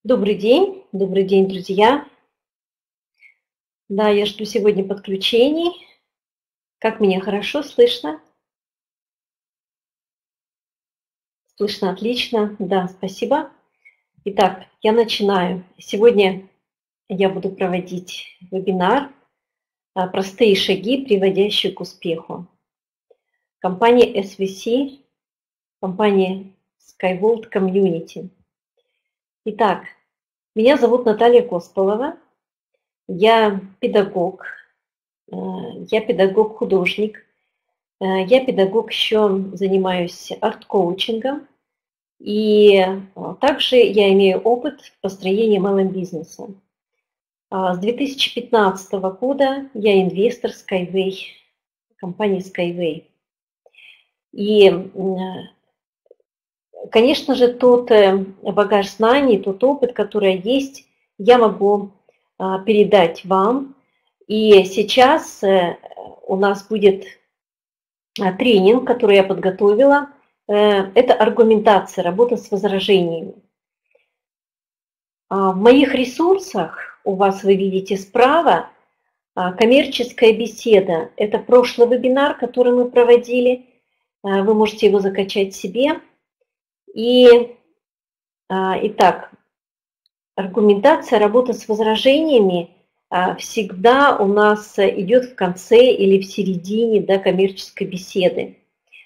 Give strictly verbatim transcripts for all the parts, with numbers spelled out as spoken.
Добрый день, добрый день, друзья. Да, я жду сегодня подключений. Как меня хорошо слышно? Слышно отлично. Да, спасибо. Итак, я начинаю. Сегодня я буду проводить вебинар а, «Простые шаги, приводящие к успеху». Компания эс ви си, компания SkyVault Community. Итак, меня зовут Наталья Косполова. Я педагог, э, я педагог-художник. Я педагог, еще занимаюсь арт-коучингом, и также я имею опыт в построении эм эл эм-бизнеса. С две тысячи пятнадцатого года я инвестор Skyway, компании Skyway. И, конечно же, тот багаж знаний, тот опыт, который есть, я могу передать вам. И сейчас у нас будет тренинг, который я подготовила, это аргументация, работа с возражениями. В моих ресурсах, у вас вы видите справа, коммерческая беседа. Это прошлый вебинар, который мы проводили. Вы можете его закачать себе. И, итак, аргументация, работа с возражениями всегда у нас идет в конце или в середине, да, коммерческой беседы.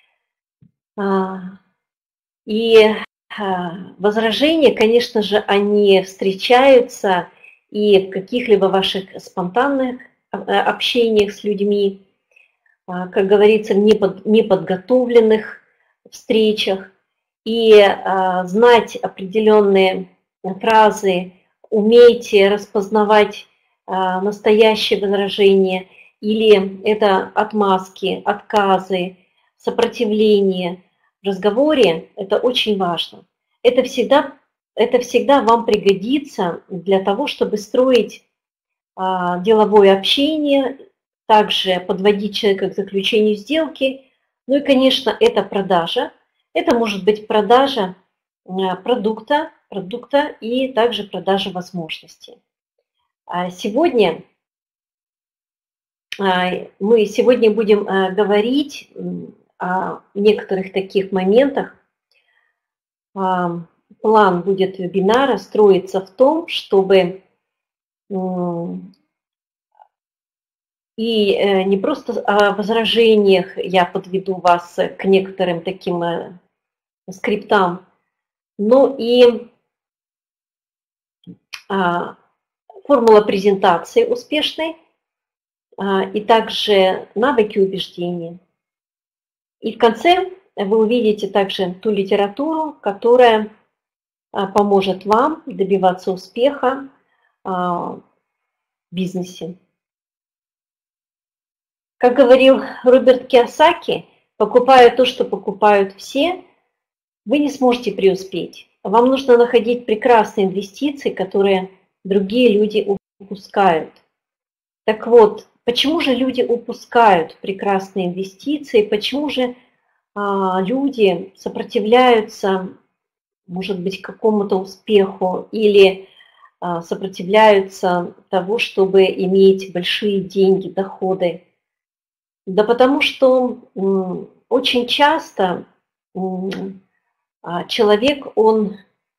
И возражения, конечно же, они встречаются и в каких-либо ваших спонтанных общениях с людьми, как говорится, в неподготовленных встречах. И знать определенные фразы, уметь распознавать настоящие возражения, или это отмазки, отказы, сопротивление в разговоре, это очень важно. Это всегда, это всегда вам пригодится для того, чтобы строить а, деловое общение, также подводить человека к заключению сделки. Ну и, конечно, это продажа. Это может быть продажа продукта, продукта и также продажа возможностей. Сегодня мы сегодня будем говорить о некоторых таких моментах. План будет вебинара строиться в том, чтобы и не просто о возражениях я подведу вас к некоторым таким скриптам, но и формула презентации успешной, и также навыки убеждения. И в конце вы увидите также ту литературу, которая поможет вам добиваться успеха в бизнесе. Как говорил Роберт Кийосаки, покупая то, что покупают все, вы не сможете преуспеть. Вам нужно находить прекрасные инвестиции, которые другие люди упускают. Так вот, почему же люди упускают прекрасные инвестиции? Почему же а, люди сопротивляются, может быть, какому-то успеху или а, сопротивляются того, чтобы иметь большие деньги, доходы? Да потому что м, очень часто м, человек, он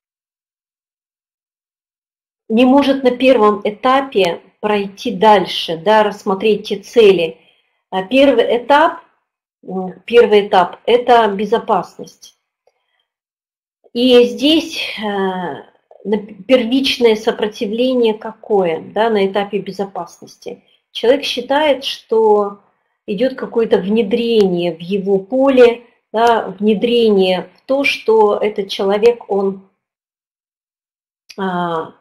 не может на первом этапе пройти дальше, да, рассмотреть те цели. Первый этап, первый этап – это безопасность. И здесь первичное сопротивление какое, да, на этапе безопасности? Человек считает, что идет какое-то внедрение в его поле, да, внедрение в то, что этот человек, он а,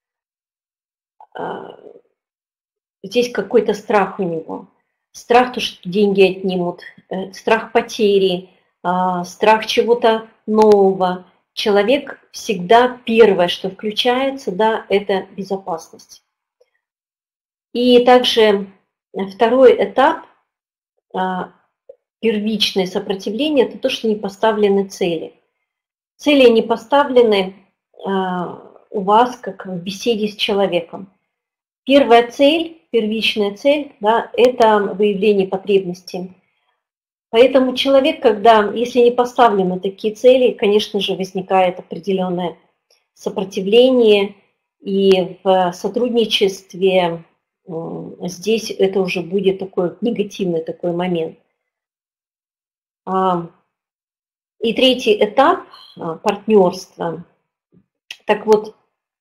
а, здесь какой-то страх у него. Страх, то, что деньги отнимут, страх потери, страх чего-то нового. Человек всегда первое, что включается, да, это безопасность. И также второй этап, первичное сопротивление, это то, что не поставлены цели. Цели не поставлены, у вас, как в беседе с человеком. Первая цель, первичная цель, да, это выявление потребностей. Поэтому человек, когда, если не поставлены такие цели, конечно же, возникает определенное сопротивление, и в сотрудничестве здесь это уже будет такой негативный такой момент. И третий этап – партнерство. Так вот,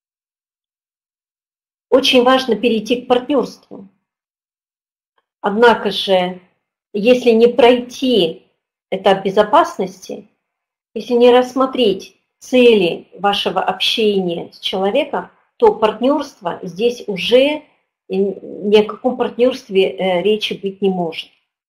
очень важно перейти к партнерству. Однако же, если не пройти этап безопасности, если не рассмотреть цели вашего общения с человеком, то партнерство здесь уже ни о каком партнерстве речи быть не может.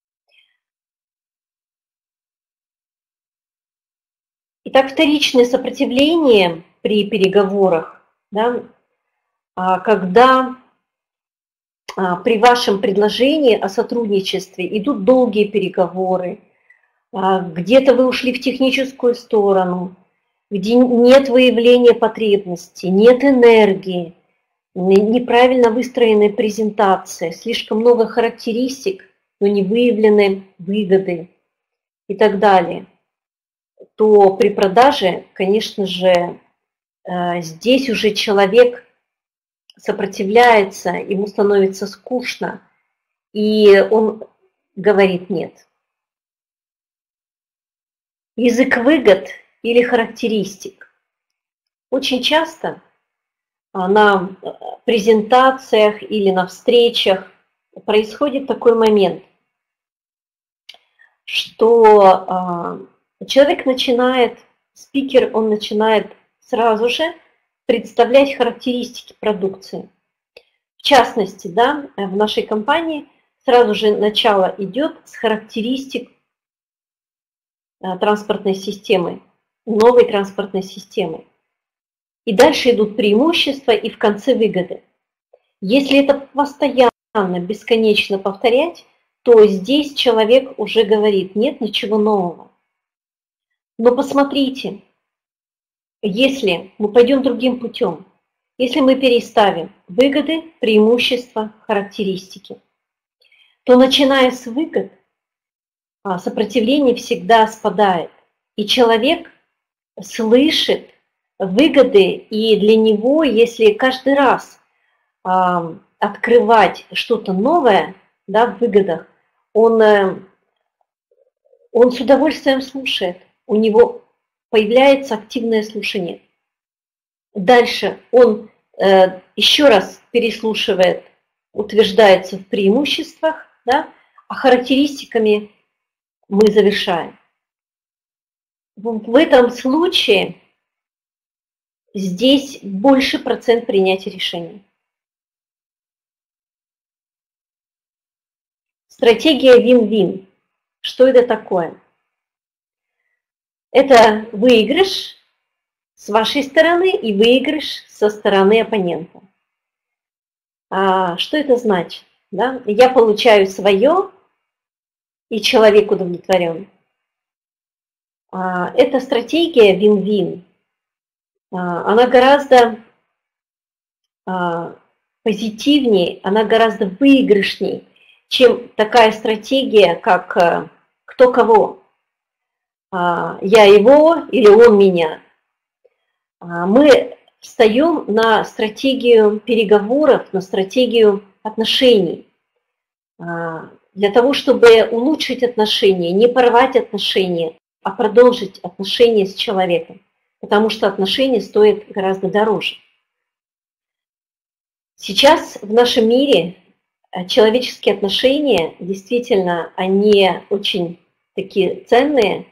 Итак, вторичное сопротивление при переговорах, да, когда при вашем предложении о сотрудничестве идут долгие переговоры, где-то вы ушли в техническую сторону, где нет выявления потребностей, нет энергии, неправильно выстроенная презентация, слишком много характеристик, но не выявлены выгоды и так далее, то при продаже, конечно же, здесь уже человек сопротивляется, ему становится скучно, и он говорит нет. Язык выгод или характеристик. Очень часто на презентациях или на встречах происходит такой момент, что человек начинает, спикер, он начинает сразу же представлять характеристики продукции. В частности, да, в нашей компании сразу же начало идет с характеристик транспортной системы, новой транспортной системы. И дальше идут преимущества и в конце выгоды. Если это постоянно, бесконечно повторять, то здесь человек уже говорит, нет ничего нового. Но посмотрите, если мы пойдем другим путем, если мы переставим выгоды, преимущества, характеристики, то начиная с выгод, сопротивление всегда спадает. И человек слышит выгоды, и для него, если каждый раз открывать что-то новое, да, в выгодах, он, он с удовольствием слушает, у него появляется активное слушание. Дальше он э, еще раз переслушивает, утверждается в преимуществах, да, а характеристиками мы завершаем. В этом случае здесь больше процент принятия решений. Стратегия вин-вин. Что это такое? Это выигрыш с вашей стороны и выигрыш со стороны оппонента. А что это значит? Да? Я получаю свое, и человек удовлетворен. А, это стратегия вин-вин. А, она гораздо а, позитивнее, она гораздо выигрышнее, чем такая стратегия, как а, кто кого. А, я его или он меня. А, мы встаем на стратегию переговоров, на стратегию отношений. А, для того, чтобы улучшить отношения, не порвать отношения, а продолжить отношения с человеком. Потому что отношения стоят гораздо дороже. Сейчас в нашем мире человеческие отношения, действительно, они очень такие ценные,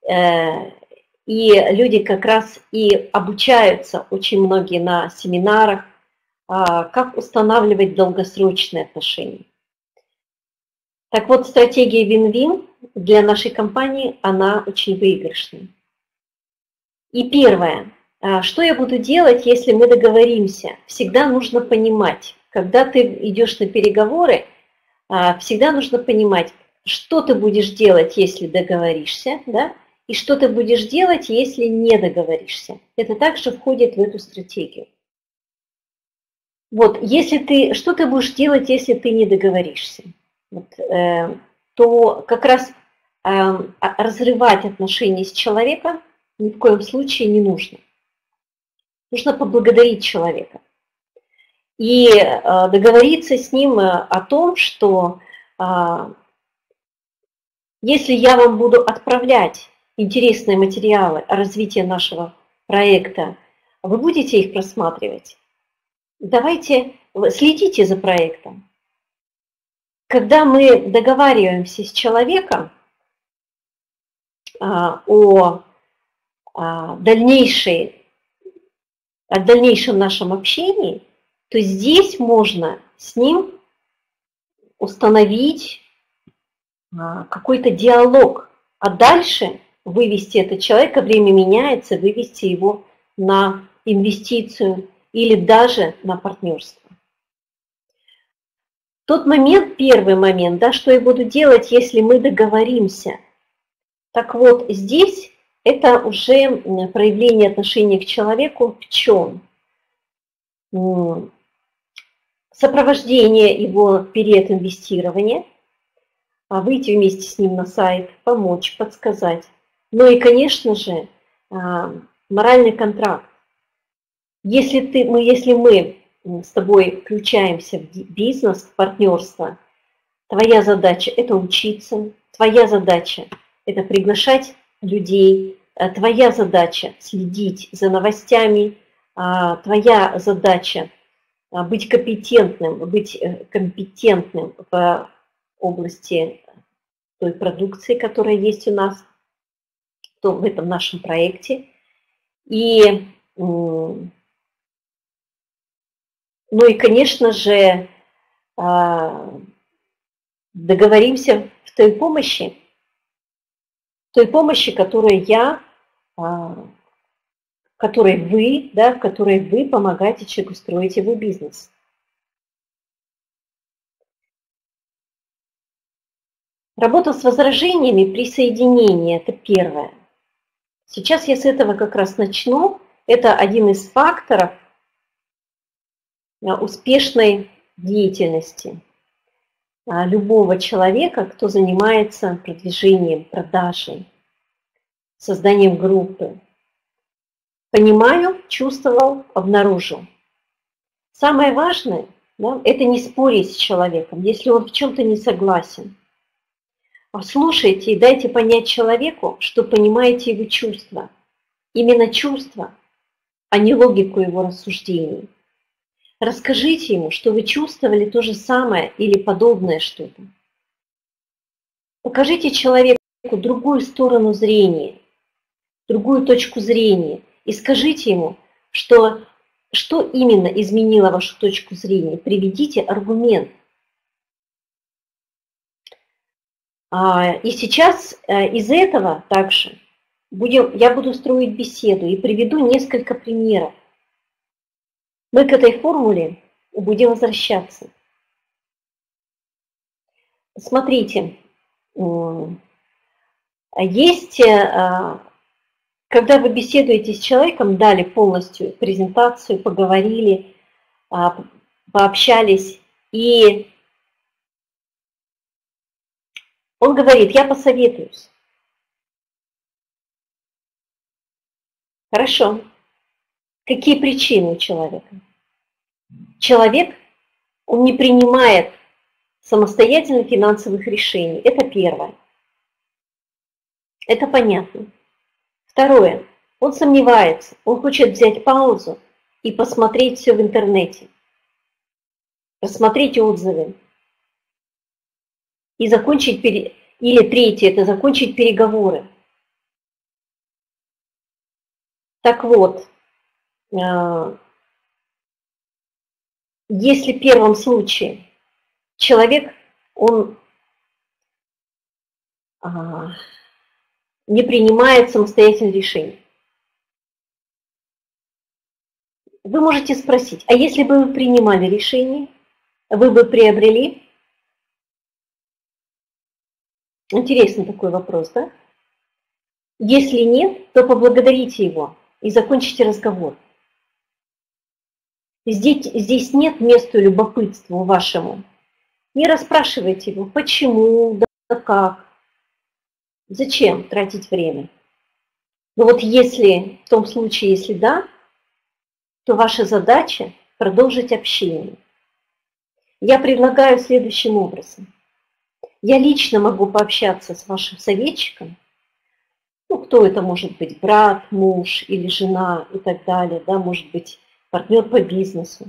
и люди как раз и обучаются, очень многие на семинарах, как устанавливать долгосрочные отношения. Так вот, стратегия вин-вин для нашей компании, она очень выигрышная. И первое, что я буду делать, если мы договоримся? Всегда нужно понимать, когда ты идешь на переговоры, всегда нужно понимать, что ты будешь делать, если договоришься, да, и что ты будешь делать, если не договоришься. Это также входит в эту стратегию. Вот, если ты, что ты будешь делать, если ты не договоришься? Вот, э, то как раз э, разрывать отношения с человеком ни в коем случае не нужно. Нужно поблагодарить человека и э, договориться с ним о том, что э, если я вам буду отправлять интересные материалы о развитии нашего проекта, вы будете их просматривать? Давайте следите за проектом. Когда мы договариваемся с человеком а, о, а, дальнейшей, о дальнейшем нашем общении, то здесь можно с ним установить а, какой-то диалог, а дальше вывести этого человека, время меняется, вывести его на инвестицию или даже на партнерство. Тот момент, первый момент, да, что я буду делать, если мы договоримся. Так вот, здесь это уже проявление отношения к человеку в чем? Сопровождение его в период инвестирования, выйти вместе с ним на сайт, помочь, подсказать. Ну и, конечно же, моральный контракт. Если, ты, мы, если мы с тобой включаемся в бизнес, в партнерство, твоя задача – это учиться, твоя задача – это приглашать людей, твоя задача – следить за новостями, твоя задача – быть компетентным, быть компетентным в области той продукции, которая есть у нас, в этом нашем проекте. И Ну и, конечно же, договоримся в той помощи, в той помощи, которую я, которой вы, да, в которой вы помогаете человеку строить его бизнес. Работа с возражениями, присоединение – это первое. Сейчас я с этого как раз начну. Это один из факторов успешной деятельности любого человека, кто занимается продвижением, продажей, созданием группы. Понимаю, чувствовал, обнаружил. Самое важное, да, это не спорить с человеком, если он в чем-то не согласен. А слушайте и дайте понять человеку, что понимаете его чувства. Именно чувства, а не логику его рассуждений. Расскажите ему, что вы чувствовали то же самое или подобное что-то. Покажите человеку другую сторону зрения, другую точку зрения и скажите ему, что, что именно изменило вашу точку зрения. Приведите аргумент. И сейчас из этого также будем, я буду строить беседу и приведу несколько примеров. Мы к этой формуле будем возвращаться. Смотрите, есть, когда вы беседуете с человеком, дали полностью презентацию, поговорили, пообщались, и он говорит, я посоветуюсь. Хорошо. Какие причины у человека? Человек, он не принимает самостоятельно финансовых решений. Это первое. Это понятно. Второе. Он сомневается. Он хочет взять паузу и посмотреть все в интернете. Рассмотреть отзывы. И закончить, пере... или третье, это закончить переговоры. Так вот, если в первом случае человек, он не принимает самостоятельное решение, вы можете спросить, а если бы вы принимали решение, вы бы приобрели? Интересный такой вопрос, да? Если нет, то поблагодарите его и закончите разговор. Здесь, здесь нет места любопытству вашему. Не расспрашивайте его, почему, да как, зачем тратить время. Но вот если, в том случае, если да, то ваша задача продолжить общение. Я предлагаю следующим образом. Я лично могу пообщаться с вашим советчиком, ну, кто это может быть, брат, муж или жена и так далее, да, может быть, партнер по бизнесу.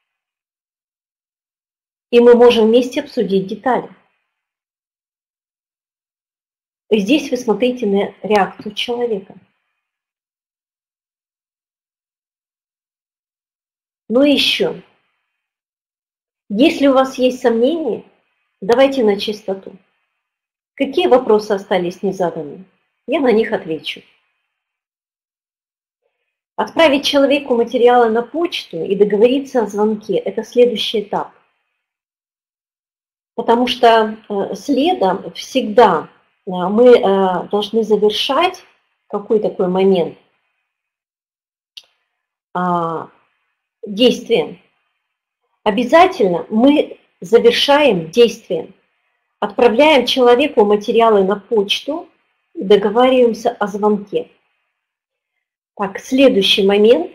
И мы можем вместе обсудить детали. И здесь вы смотрите на реакцию человека. Ну и еще, если у вас есть сомнения, давайте на чистоту. Какие вопросы остались незаданными? Я на них отвечу. Отправить человеку материалы на почту и договориться о звонке – это следующий этап. Потому что следом всегда мы должны завершать какой такой момент действием. Обязательно мы завершаем действием. Отправляем человеку материалы на почту и договариваемся о звонке. Так, следующий момент.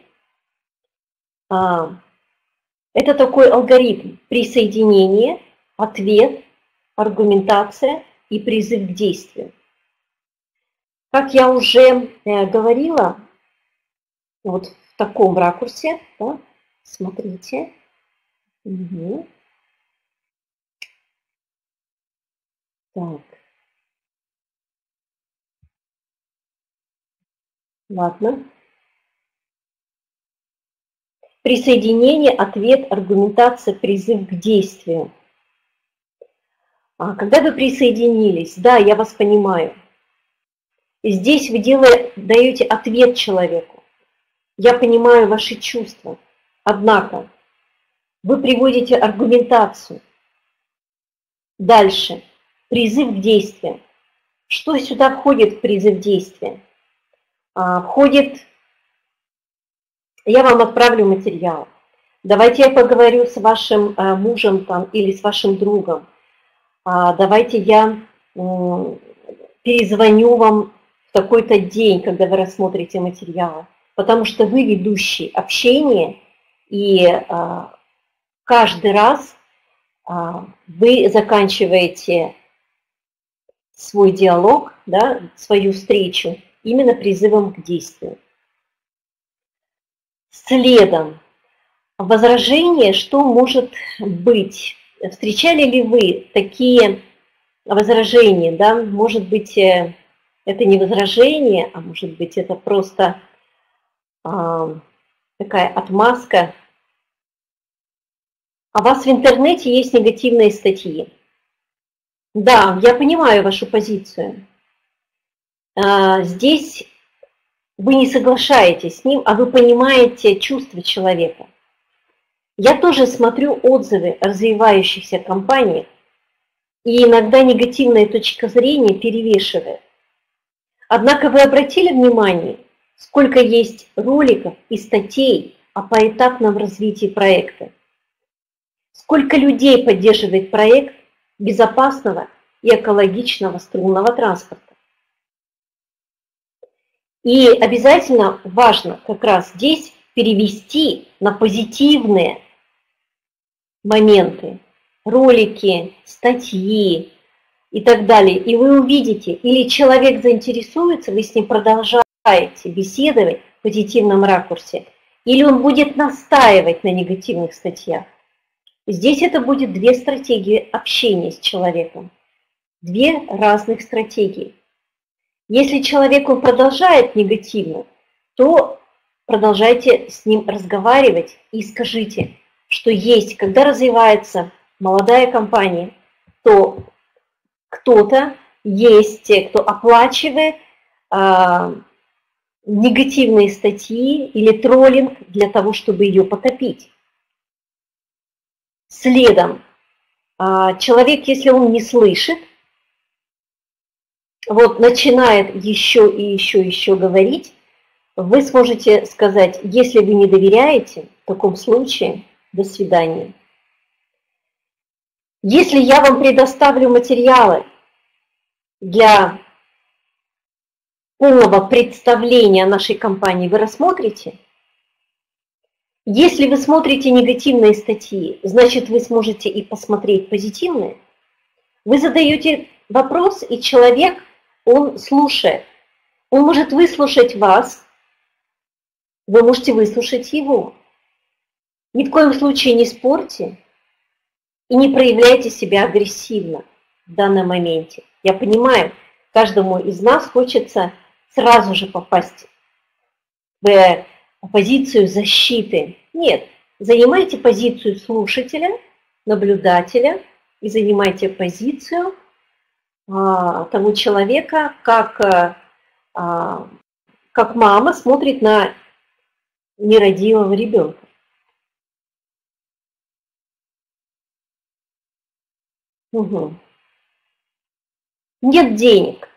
Это такой алгоритм: присоединение, ответ, аргументация и призыв к действию. Как я уже говорила, вот в таком ракурсе, да, смотрите. Угу. Так. Ладно. Присоединение, ответ, аргументация, призыв к действию. А когда вы присоединились, да, я вас понимаю. Здесь вы делаете, даете ответ человеку. Я понимаю ваши чувства. Однако вы приводите аргументацию. Дальше. Призыв к действию. Что сюда входит в призыв к действию? А, входит, я вам отправлю материал. Давайте я поговорю с вашим а, мужем там, или с вашим другом. А, давайте я м, перезвоню вам в такой-то день, когда вы рассмотрите материалы. Потому что вы ведущий общения, и а, каждый раз а, вы заканчиваете свой диалог, да, свою встречу именно призывом к действию. Следом возражение, что может быть? Встречали ли вы такие возражения? Да? Может быть, это не возражение, а может быть, это просто а, такая отмазка. А у вас в интернете есть негативные статьи. Да, я понимаю вашу позицию. А, здесь вы не соглашаетесь с ним, а вы понимаете чувства человека. Я тоже смотрю отзывы о развивающихся компаниях, и иногда негативная точка зрения перевешивает. Однако вы обратили внимание, сколько есть роликов и статей о поэтапном развитии проекта? Сколько людей поддерживает проект безопасного и экологичного струнного транспорта? И обязательно важно как раз здесь перевести на позитивные моменты, ролики, статьи и так далее. И вы увидите, или человек заинтересуется, вы с ним продолжаете беседовать в позитивном ракурсе, или он будет настаивать на негативных статьях. Здесь это будет две стратегии общения с человеком, две разных стратегии. Если человек он продолжает негативно, то продолжайте с ним разговаривать и скажите, что есть, когда развивается молодая компания, то кто-то есть, кто оплачивает э, негативные статьи или троллинг для того, чтобы ее потопить. Следом, э, человек, если он не слышит, вот начинает еще и еще и еще говорить, вы сможете сказать, если вы не доверяете, В таком случае до свидания. Если я вам предоставлю материалы для полного представления нашей компании, вы рассмотрите? Если вы смотрите негативные статьи, значит, вы сможете и посмотреть позитивные. Вы задаете вопрос, и человек, он слушает. Он может выслушать вас, вы можете выслушать его. Ни в коем случае не спорьте и не проявляйте себя агрессивно в данном моменте. Я понимаю, каждому из нас хочется сразу же попасть в позицию защиты. Нет, занимайте позицию слушателя, наблюдателя и занимайте позицию а, того человека, как, а, как мама смотрит на нерадивого ребенка. Угу. Нет денег.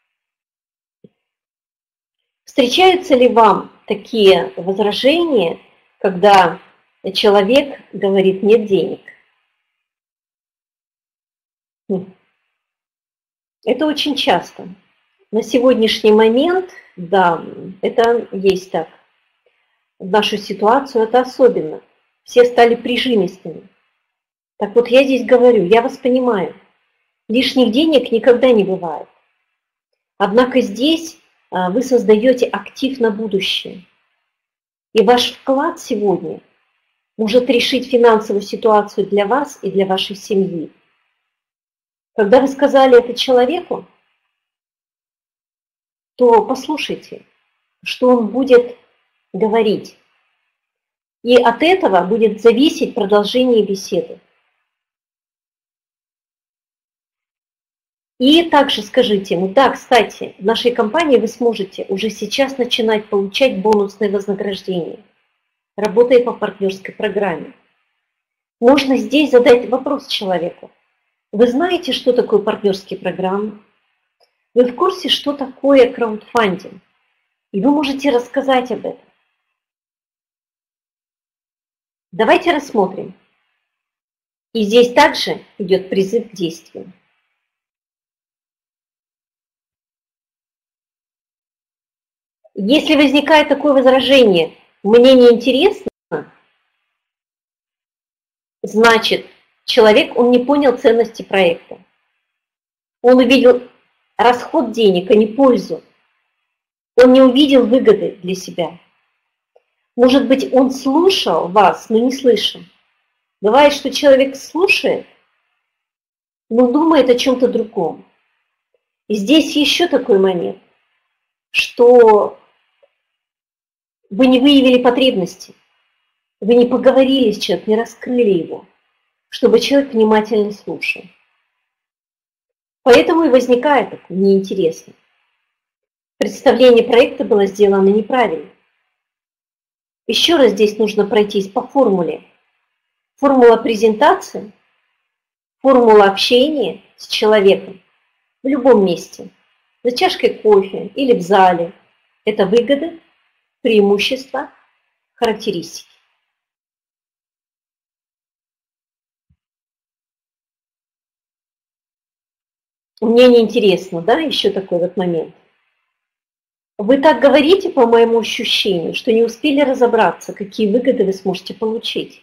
Встречаются ли вам такие возражения, когда человек говорит «нет денег»? Это очень часто. На сегодняшний момент, да, это есть так. В нашу ситуацию это особенно. Все стали прижимистыми. Так вот, я здесь говорю, я вас понимаю. Лишних денег никогда не бывает. Однако здесь вы создаете актив на будущее. И ваш вклад сегодня может решить финансовую ситуацию для вас и для вашей семьи. Когда вы сказали это человеку, то послушайте, что он будет говорить. И от этого будет зависеть продолжение беседы. И также скажите ему, да, кстати, в нашей компании вы сможете уже сейчас начинать получать бонусные вознаграждения, работая по партнерской программе. Можно здесь задать вопрос человеку. Вы знаете, что такое партнерские программы? Вы в курсе, что такое краудфандинг? И вы можете рассказать об этом. Давайте рассмотрим. И здесь также идет призыв к действию. Если возникает такое возражение, мне не интересно, значит, человек, он не понял ценности проекта. Он увидел расход денег, а не пользу. Он не увидел выгоды для себя. Может быть, он слушал вас, но не слышал. Бывает, что человек слушает, но думает о чем-то другом. И здесь еще такой момент, что вы не выявили потребности, вы не поговорили с человеком, не раскрыли его, чтобы человек внимательно слушал. Поэтому и возникает такое неинтересно. Представление проекта было сделано неправильно. Еще раз здесь нужно пройтись по формуле. Формула презентации, формула общения с человеком в любом месте, за чашкой кофе или в зале. Это выгоды, преимущества, характеристики. Мне неинтересно, да, еще такой вот момент. Вы так говорите, по моему ощущению, что не успели разобраться, какие выгоды вы сможете получить.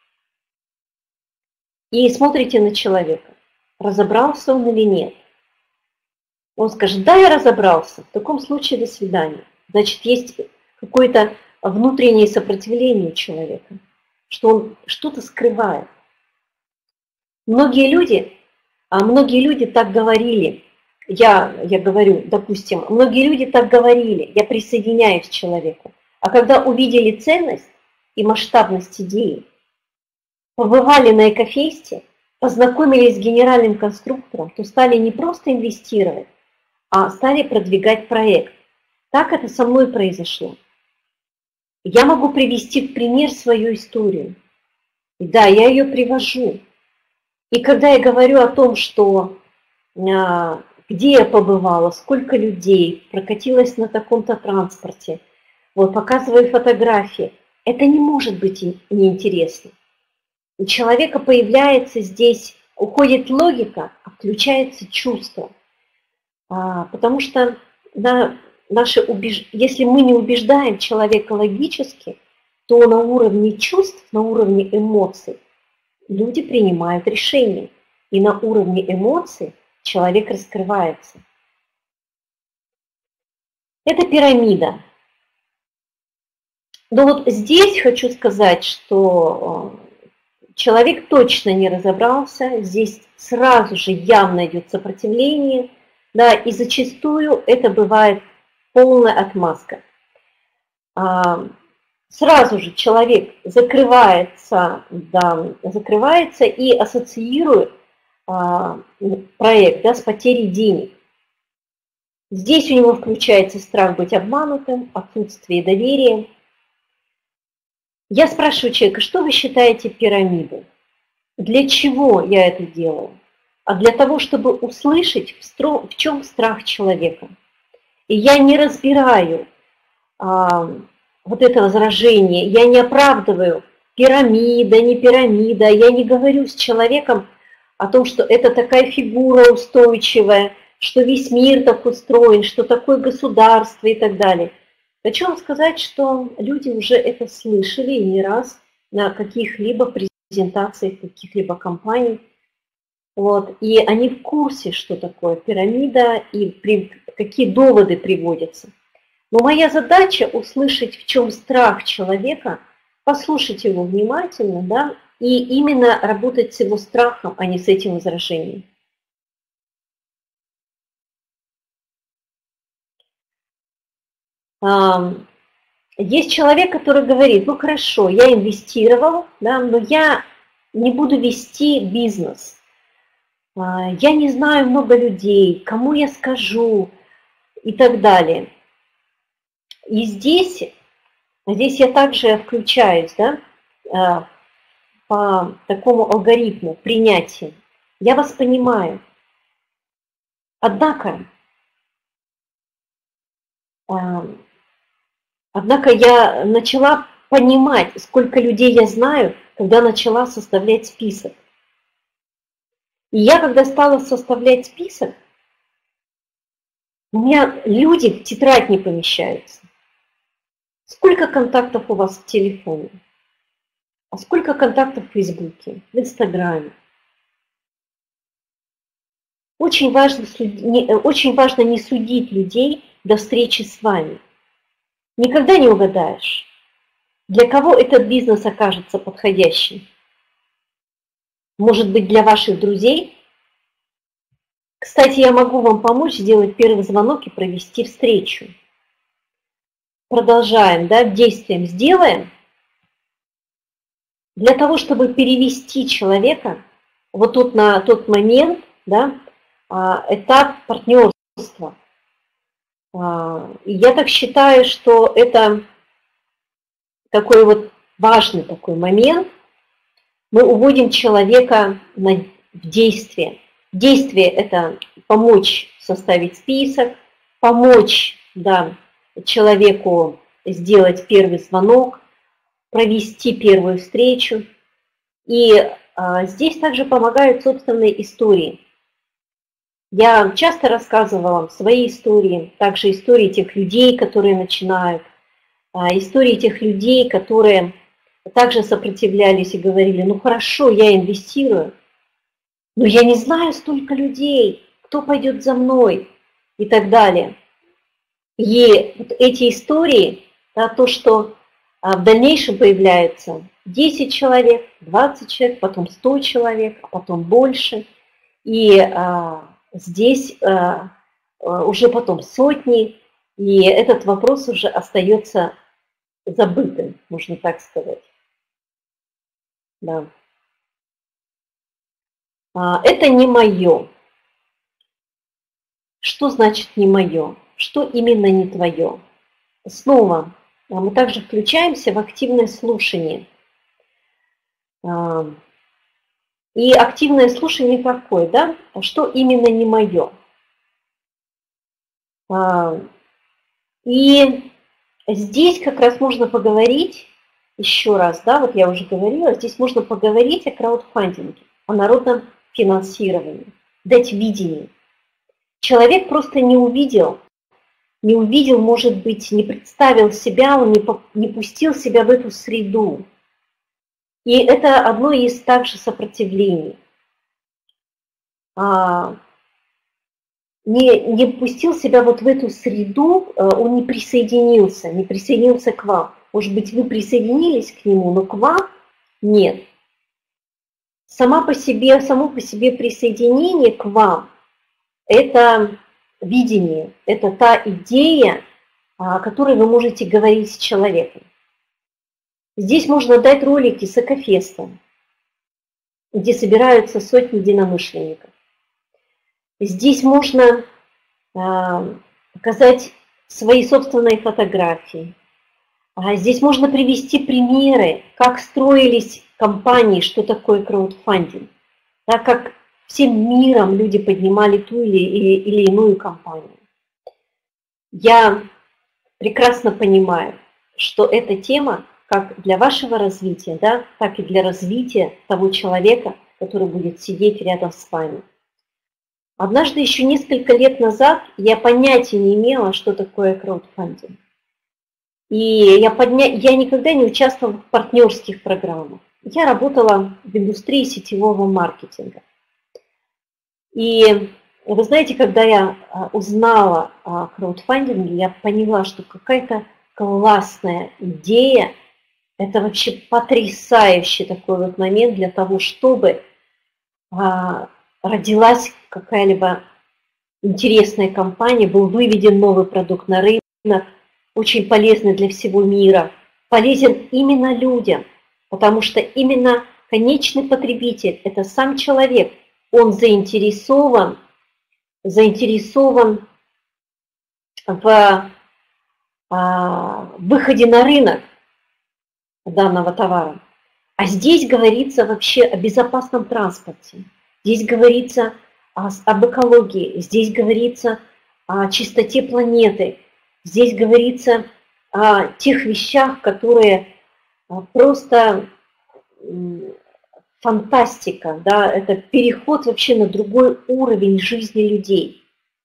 И смотрите на человека, разобрался он или нет. Он скажет, да, я разобрался, в таком случае до свидания. Значит, есть какое-то внутреннее сопротивление у человека, что он что-то скрывает. Многие люди, а многие люди так говорили, я, я говорю, допустим, многие люди так говорили, я присоединяюсь к человеку, а когда увидели ценность и масштабность идеи, побывали на Экофесте, познакомились с генеральным конструктором, то стали не просто инвестировать, а стали продвигать проект. Так это со мной произошло. Я могу привести в пример свою историю. И да, я ее привожу. И когда я говорю о том, что а, где я побывала, сколько людей, прокатилась на таком-то транспорте, вот, показываю фотографии, это не может быть неинтересно. У человека появляется здесь, уходит логика, а включается чувство. Потому что на наши убеж... если мы не убеждаем человека логически, то на уровне чувств, на уровне эмоций люди принимают решения. И на уровне эмоций человек раскрывается. Это пирамида. Но вот здесь хочу сказать, что человек точно не разобрался, здесь сразу же явно идет сопротивление, да, и зачастую это бывает полная отмазка. Сразу же человек закрывается, да, закрывается и ассоциирует проект, да, с потерей денег. Здесь у него включается страх быть обманутым, отсутствие доверия. Я спрашиваю человека, что вы считаете пирамидой? Для чего я это делаю? А для того, чтобы услышать, в чем страх человека. И я не разбираю а, вот это возражение, я не оправдываю пирамида, не пирамида, я не говорю с человеком о том, что это такая фигура устойчивая, что весь мир так устроен, что такое государство и так далее. Хочу вам сказать, что люди уже это слышали не раз на каких-либо презентациях, каких-либо компаний. Вот, и они в курсе, что такое пирамида и при, какие доводы приводятся. Но моя задача услышать, в чем страх человека, послушать его внимательно, да, и именно работать с его страхом, а не с этим возражением. Есть человек, который говорит, ну хорошо, я инвестировал, да, но я не буду вести бизнес. Я не знаю много людей, кому я скажу и так далее. И здесь, здесь я также включаюсь, да, по такому алгоритму принятия. Я вас понимаю. Однако, однако я начала понимать, сколько людей я знаю, когда начала составлять список. И я, когда стала составлять список, у меня люди в тетрадь не помещаются. Сколько контактов у вас в телефоне? А сколько контактов в Фейсбуке, в Инстаграме? Очень важно, очень важно не судить людей до встречи с вами. Никогда не угадаешь, для кого этот бизнес окажется подходящим. Может быть, для ваших друзей? Кстати, я могу вам помочь сделать первый звонок и провести встречу. Продолжаем, да, действием сделаем. Для того, чтобы перевести человека вот тут на тот момент, да, этап партнерства. И я так считаю, что это такой вот важный такой момент. Мы уводим человека в действие. Действие – это помочь составить список, помочь, да, человеку сделать первый звонок, провести первую встречу. И а, здесь также помогают собственные истории. Я часто рассказывала вам свои истории, также истории тех людей, которые начинают, а, истории тех людей, которые также сопротивлялись и говорили, ну хорошо, я инвестирую, но я не знаю столько людей, кто пойдет за мной и так далее. И вот эти истории, да, то, что в дальнейшем появляется десять человек, двадцать человек, потом сто человек, а потом больше. И а, здесь а, уже потом сотни, и этот вопрос уже остается забытым, можно так сказать. Да. А, это не мое. Что значит не мое? Что именно не твое? Снова мы также включаемся в активное слушание. И активное слушание какое, да? Что именно не мое? И здесь как раз можно поговорить еще раз, да, вот я уже говорила, здесь можно поговорить о краудфандинге, о народном финансировании, дать видение. Человек просто не увидел, не увидел, может быть, не представил себя, он не, по, не пустил себя в эту среду. И это одно из также сопротивлений. А, не, не пустил себя вот в эту среду, он не присоединился, не присоединился к вам. Может быть, вы присоединились к нему, но к вам нет. Сама по себе, само по себе присоединение к вам – это видение, это та идея, о которой вы можете говорить с человеком. Здесь можно дать ролики с Экофеста, где собираются сотни единомышленников. Здесь можно показать свои собственные фотографии. Здесь можно привести примеры, как строились компании, что такое краудфандинг, да, как всем миром люди поднимали ту или, или, или иную компанию. Я прекрасно понимаю, что эта тема как для вашего развития, да, так и для развития того человека, который будет сидеть рядом с вами. Однажды, еще несколько лет назад, я понятия не имела, что такое краудфандинг. И я, подня... я никогда не участвовала в партнерских программах. Я работала в индустрии сетевого маркетинга. И вы знаете, когда я узнала о краудфандинге, я поняла, что какая-то классная идея, это вообще потрясающий такой вот момент для того, чтобы родилась какая-либо интересная компания, был выведен новый продукт на рынок, очень полезный для всего мира, полезен именно людям, потому что именно конечный потребитель – это сам человек, он заинтересован, заинтересован в а, выходе на рынок данного товара. А здесь говорится вообще о безопасном транспорте, здесь говорится о, об экологии, здесь говорится о чистоте планеты. Здесь говорится о тех вещах, которые просто фантастика, да, это переход вообще на другой уровень жизни людей.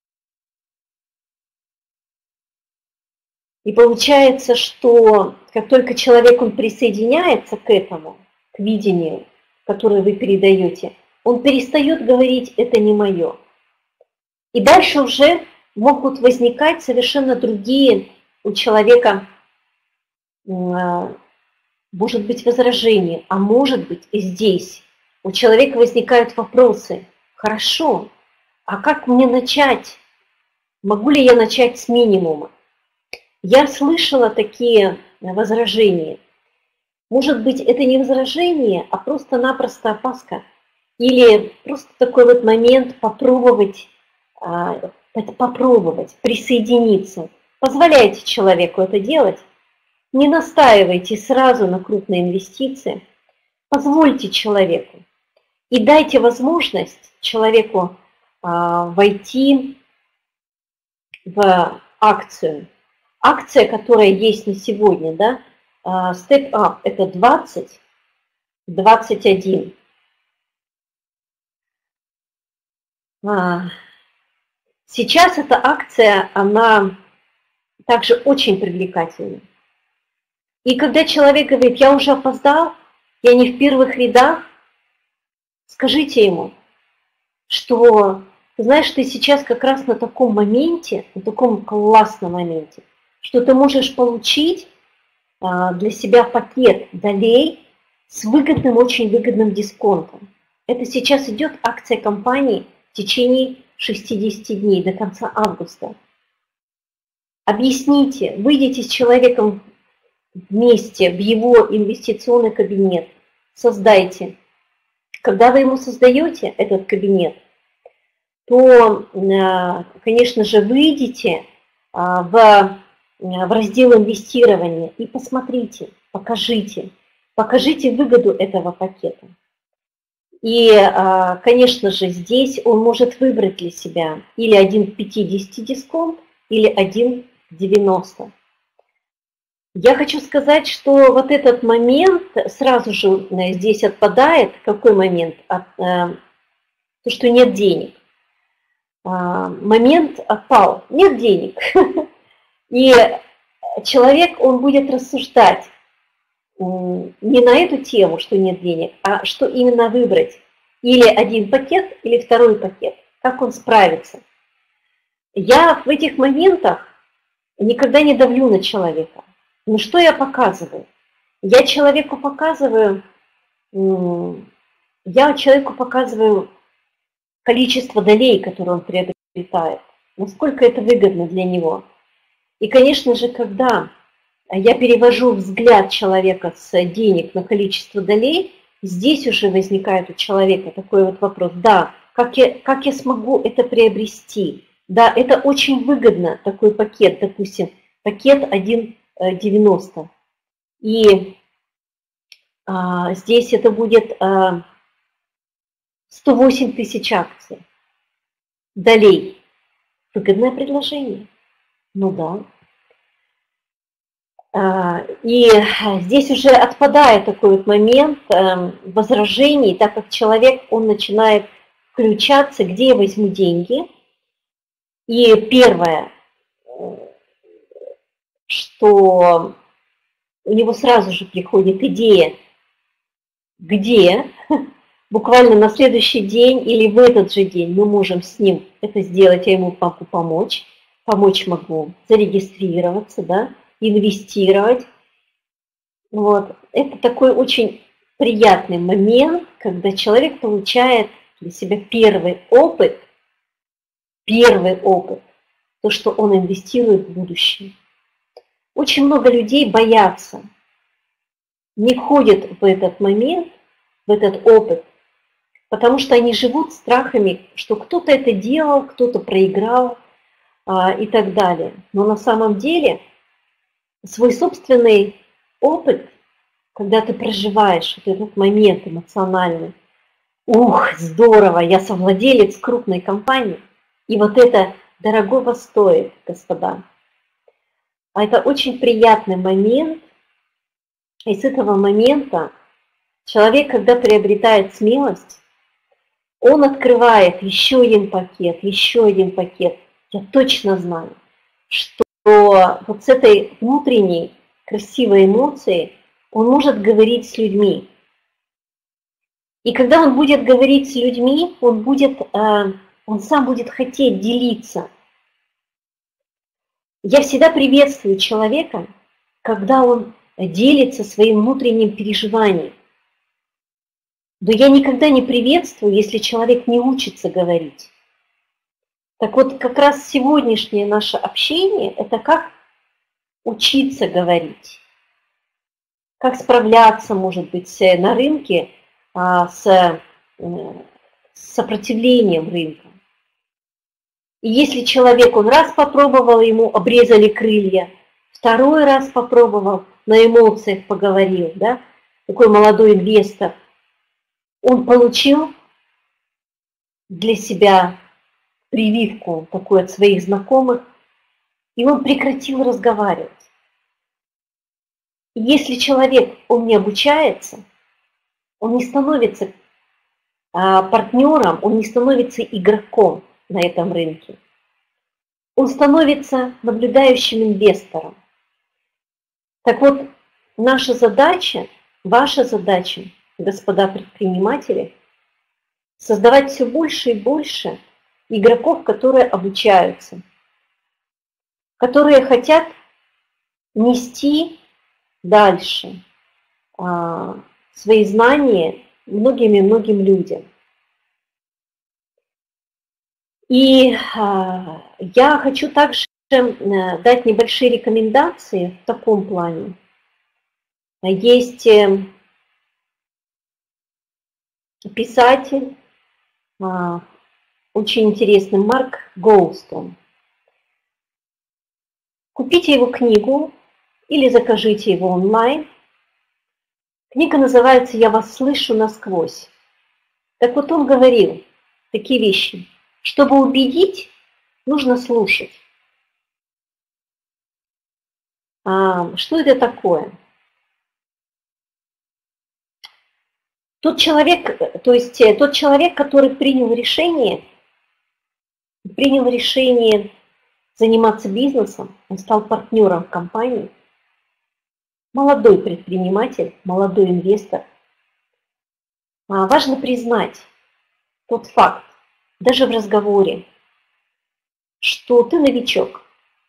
И получается, что как только человек он присоединяется к этому, к видению, которое вы передаете, он перестает говорить «это не мое». И дальше уже могут возникать совершенно другие у человека, может быть, возражения, а может быть и здесь. У человека возникают вопросы. Хорошо, а как мне начать? Могу ли я начать с минимума? Я слышала такие возражения. Может быть, это не возражение, а просто-напросто опаска. Или просто такой вот момент попробовать попробовать, присоединиться. Позволяйте человеку это делать. Не настаивайте сразу на крупные инвестиции. Позвольте человеку. И дайте возможность человеку а, войти в акцию. Акция, которая есть на сегодня, да, Step Up, это двадцать, двадцать один. Сейчас эта акция, она также очень привлекательна. И когда человек говорит, я уже опоздал, я не в первых рядах, скажите ему, что, ты знаешь, ты сейчас как раз на таком моменте, на таком классном моменте, что ты можешь получить для себя пакет долей с выгодным, очень выгодным дисконтом. Это сейчас идет акция компании в течение шестидесяти дней до конца августа. Объясните, выйдите с человеком вместе в его инвестиционный кабинет, создайте. Когда вы ему создаете этот кабинет, то, конечно же, выйдите в, в раздел инвестирования и посмотрите, покажите, покажите выгоду этого пакета. И, конечно же, здесь он может выбрать для себя или один к пятидесяти дисконт, или один к девяноста. Я хочу сказать, что вот этот момент сразу же здесь отпадает. Какой момент? То, что нет денег. Момент отпал. Нет денег. И человек, он будет рассуждать не на эту тему, что нет денег, а что именно выбрать. Или один пакет, или второй пакет. Как он справится. Я в этих моментах никогда не давлю на человека. Но что я показываю? Я человеку показываю, я человеку показываю количество долей, которые он приобретает, насколько это выгодно для него. И, конечно же, когда я перевожу взгляд человека с денег на количество долей, здесь уже возникает у человека такой вот вопрос, да, как я, как я смогу это приобрести? Да, это очень выгодно, такой пакет, допустим, пакет один девяносто. И а, здесь это будет а, сто восемь тысяч акций, долей. Выгодное предложение. Ну да. И здесь уже отпадает такой вот момент возражений, так как человек, он начинает включаться, где я возьму деньги. И первое, что у него сразу же приходит идея, где, буквально на следующий день или в этот же день мы можем с ним это сделать, я ему могу помочь. Помочь могу зарегистрироваться, да, инвестировать. Вот. Это такой очень приятный момент, когда человек получает для себя первый опыт, первый опыт, то, что он инвестирует в будущее. Очень много людей боятся, не входят в этот момент, в этот опыт, потому что они живут страхами, что кто-то это делал, кто-то проиграл а, и так далее. Но на самом деле свой собственный опыт, когда ты проживаешь вот этот момент эмоциональный, ух, здорово, я совладелец крупной компании, и вот это дорогого стоит, господа. А это очень приятный момент, и с этого момента человек, когда приобретает смелость, он открывает еще один пакет, еще один пакет. Я точно знаю, что вот с этой внутренней красивой эмоцией он может говорить с людьми. И когда он будет говорить с людьми, он, будет, он сам будет хотеть делиться. Я всегда приветствую человека, когда он делится своим внутренним переживанием. Но я никогда не приветствую, если человек не учится говорить. Так вот, как раз сегодняшнее наше общение – это как учиться говорить. Как справляться, может быть, на рынке с сопротивлением рынка. И если человек, он раз попробовал, ему обрезали крылья, второй раз попробовал, на эмоциях поговорил, да, такой молодой инвестор, он получил для себя прививку такую от своих знакомых, и он прекратил разговаривать. И если человек, он не обучается, он не становится партнером, он не становится игроком на этом рынке. Он становится наблюдающим инвестором. Так вот, наша задача, ваша задача, господа предприниматели, создавать все больше и больше игроков, которые обучаются, которые хотят нести дальше а, свои знания многим-многим людям. И а, я хочу также дать небольшие рекомендации в таком плане. Есть писатель, а, очень интересный, Марк Гоустон. Купите его книгу или закажите его онлайн. Книга называется «Я вас слышу насквозь». Так вот он говорил такие вещи. Чтобы убедить, нужно слушать. Что это такое? Тот человек, то есть тот человек, который принял решение, принял решение заниматься бизнесом, он стал партнером в компании, молодой предприниматель, молодой инвестор. Важно признать тот факт, даже в разговоре, что ты новичок.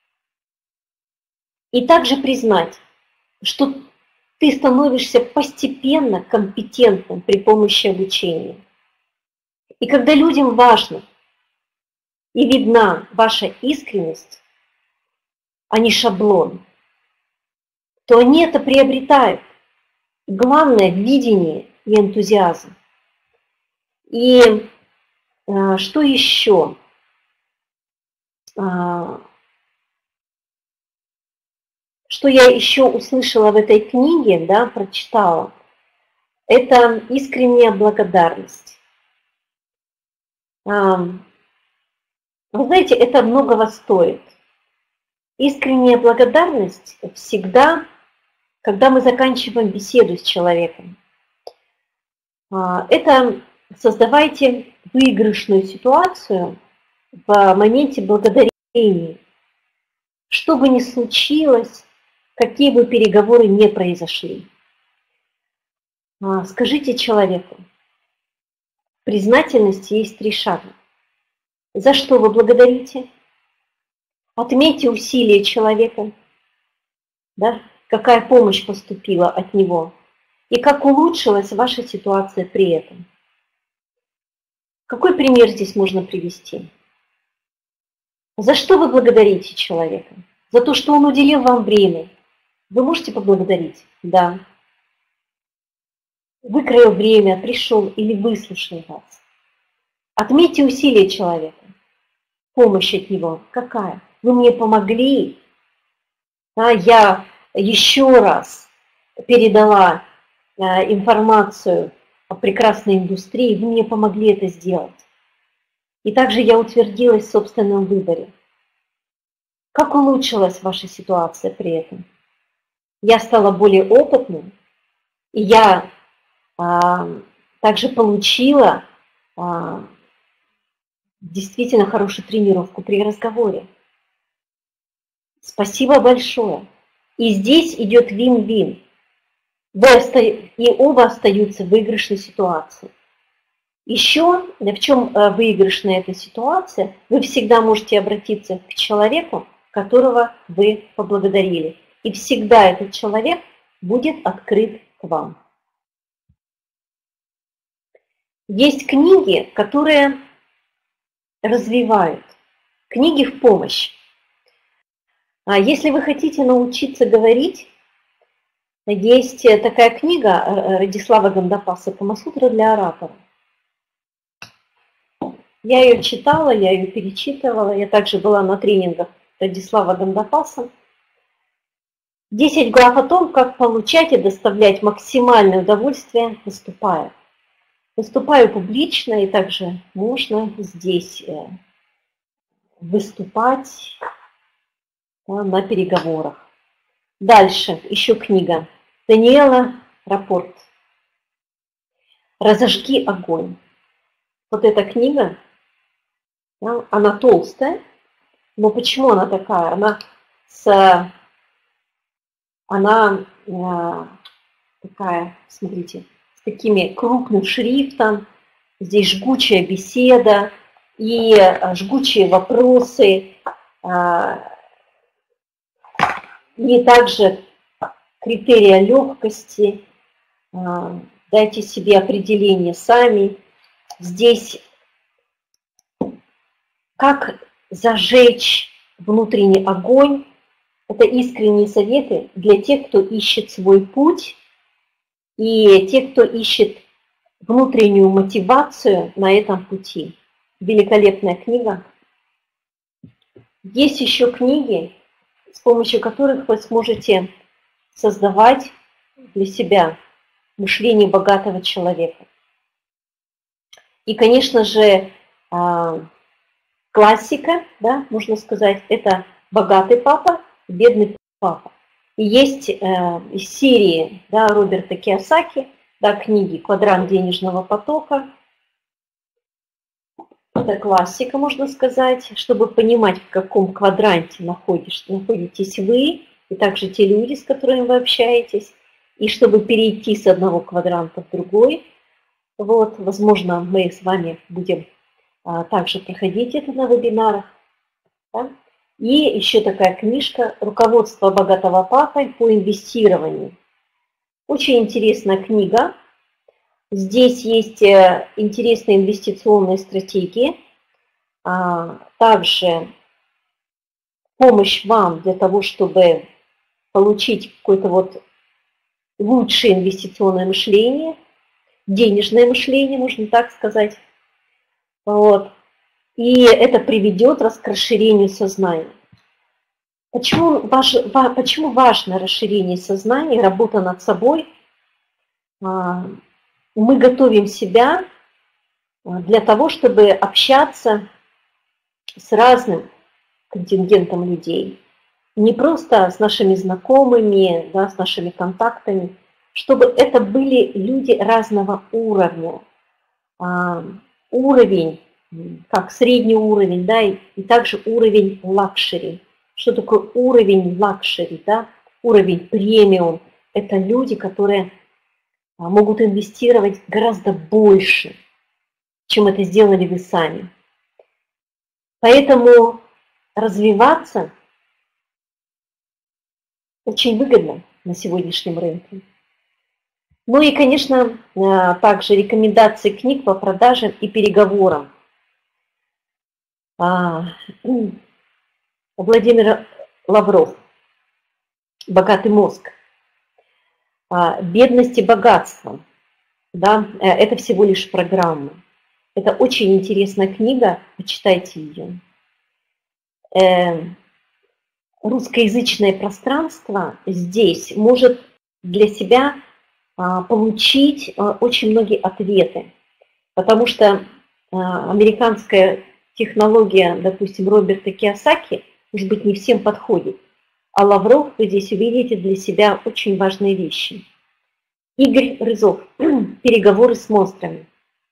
И также признать, что ты становишься постепенно компетентным при помощи обучения. И когда людям важно и видна ваша искренность, а не шаблон, то они это приобретают. Главное – видение и энтузиазм. И э, что еще? Э, что я еще услышала в этой книге, да, прочитала, это искренняя благодарность. Э, вы знаете, это многого стоит. Искренняя благодарность всегда, когда мы заканчиваем беседу с человеком. Это создавайте выигрышную ситуацию в моменте благодарения. Что бы ни случилось, какие бы переговоры ни произошли. Скажите человеку, в признательности есть три шага. За что вы благодарите? Отметьте усилия человека, да, какая помощь поступила от него, и как улучшилась ваша ситуация при этом. Какой пример здесь можно привести? За что вы благодарите человека? За то, что он уделил вам время. Вы можете поблагодарить? Да. Выкроил время, пришел или выслушал вас. Отметьте усилия человека. Помощь от него какая? Вы мне помогли. Да, я еще раз передала э, информацию о прекрасной индустрии, вы мне помогли это сделать. И также я утвердилась в собственном выборе. Как улучшилась ваша ситуация при этом? Я стала более опытным, и я а, также получила а, действительно хорошую тренировку при разговоре. Спасибо большое. И здесь идет вин-вин. Вы оста... И оба остаются в выигрышной ситуации. Еще, в чем выигрышная эта ситуация, вы всегда можете обратиться к человеку, которого вы поблагодарили. И всегда этот человек будет открыт к вам. Есть книги, которые развивают, книги в помощь. А если вы хотите научиться говорить, есть такая книга Радислава Гандапаса «Камасутра для оратора». Я ее читала, я ее перечитывала, я также была на тренингах Радислава Гандапаса. десять глав о том, как получать и доставлять максимальное удовольствие, выступая. Выступаю публично, и также можно здесь выступать на переговорах. Дальше еще книга Даниэла Рапорт «Разожги огонь». Вот эта книга, она толстая, но почему она такая? Она с, она такая, смотрите, с такими крупным шрифтом, здесь жгучая беседа и жгучие вопросы, и также критерия легкости. Дайте себе определение сами. Здесь как зажечь внутренний огонь. Это искренние советы для тех, кто ищет свой путь, и тех, кто ищет внутреннюю мотивацию на этом пути. Великолепная книга. Есть еще книги, с помощью которых вы сможете создавать для себя мышление богатого человека. И, конечно же, классика, да, можно сказать, это «Богатый папа, бедный папа». И есть э, из серии, да, Роберта Кийосаки, да, книги «Квадрант денежного потока». Это классика, можно сказать, чтобы понимать, в каком квадранте находишь, находитесь вы, и также те люди, с которыми вы общаетесь, и чтобы перейти с одного квадранта в другой. Вот, возможно, мы с вами будем а, также проходить это на вебинарах. Да? И еще такая книжка «Руководство богатого папы по инвестированию». Очень интересная книга. Здесь есть интересные инвестиционные стратегии, также помощь вам для того, чтобы получить какое-то вот лучшее инвестиционное мышление, денежное мышление, можно так сказать. Вот. И это приведет к расширению сознания. Почему, важ, почему важно расширение сознания, работа над собой? Мы готовим себя для того, чтобы общаться с разным контингентом людей. Не просто с нашими знакомыми, да, с нашими контактами, чтобы это были люди разного уровня. Уровень, как средний уровень, да, и, и также уровень лакшери. Что такое уровень лакшери? Да? Уровень премиум. Это люди, которые могут инвестировать гораздо больше, чем это сделали вы сами. Поэтому развиваться очень выгодно на сегодняшнем рынке. Ну и, конечно, также рекомендации книг по продажам и переговорам. Владимир Лавров «Богатый мозг». «Бедность и богатство». Да, это всего лишь программа. Это очень интересная книга, почитайте ее. Русскоязычное пространство здесь может для себя получить очень многие ответы, потому что американская технология, допустим, Роберта Кийосаки, может быть, не всем подходит. А Лавров, вы здесь увидите для себя очень важные вещи. Игорь Рызов «Переговоры с монстрами».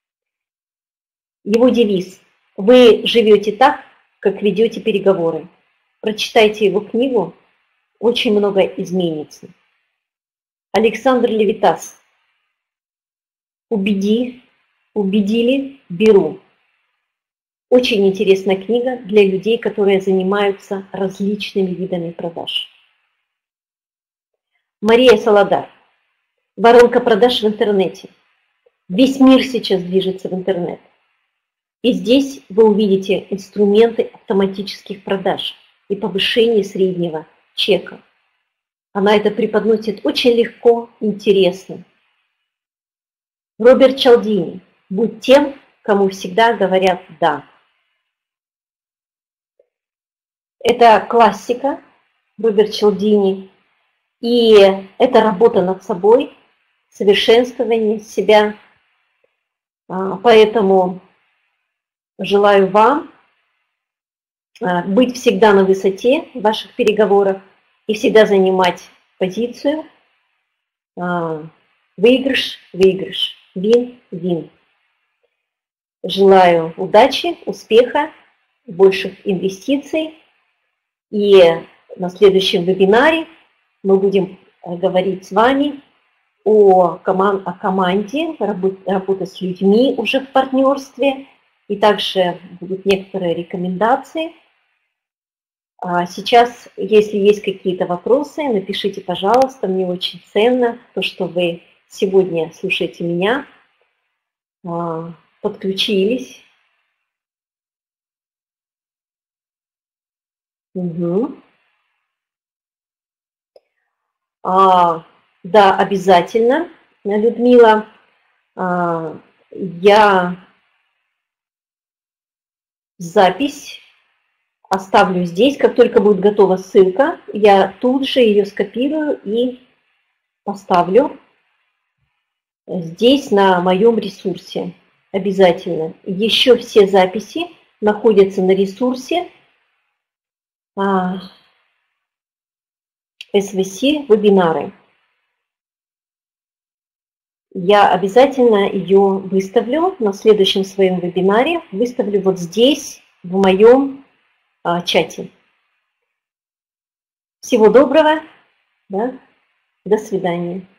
Его девиз «Вы живете так, как ведете переговоры». Прочитайте его книгу, очень много изменится. Александр Левитас «Убеди, убедили, беру». Очень интересная книга для людей, которые занимаются различными видами продаж. Мария Солодар «Воронка продаж в интернете». Весь мир сейчас движется в интернет. И здесь вы увидите инструменты автоматических продаж и повышения среднего чека. Она это преподносит очень легко, интересно. Роберт Чалдини «Будь тем, кому всегда говорят «да». Это классика, Роберт Чалдини, и это работа над собой, совершенствование себя. Поэтому желаю вам быть всегда на высоте в ваших переговорах и всегда занимать позицию выигрыш, выигрыш, вин, вин. Желаю удачи, успеха, больших инвестиций. И на следующем вебинаре мы будем говорить с вами о, коман- о команде, работе с людьми уже в партнерстве. И также будут некоторые рекомендации. А сейчас, если есть какие-то вопросы, напишите, пожалуйста. Мне очень ценно то, что вы сегодня слушаете меня, подключились. Угу. А, да, обязательно, Людмила. А, я запись оставлю здесь. Как только будет готова ссылка, я тут же ее скопирую и поставлю здесь на моем ресурсе. Обязательно. Еще все записи находятся на ресурсе эс ви си-вебинары. Я обязательно ее выставлю на следующем своем вебинаре, выставлю вот здесь, в моем а, чате. Всего доброго, да? До свидания.